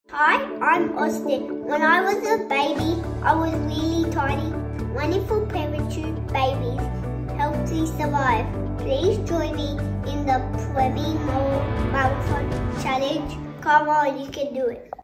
Hi, I'm Austin. When I was a baby, I was really tiny. Wonderful parachute babies helped me survive. Please join me in the Premmie Marathon Challenge. Come on, you can do it.